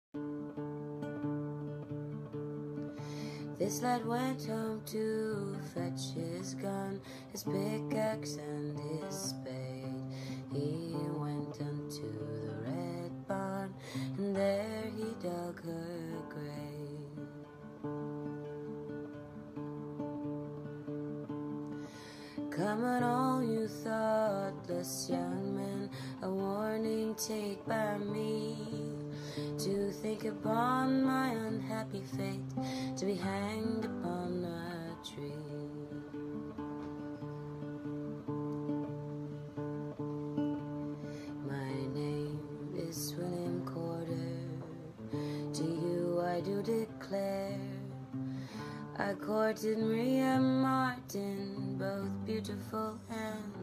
This lad went home to fetch his gun, his pickaxe and his spade. He went unto the red barn, and there he dug her grave. Come on all you thoughtless young men, a warning take by me, to think upon my unhappy fate, to be hanged upon a tree. My name is William Corder, to you I do declare, I courted Maria Martin, both beautiful and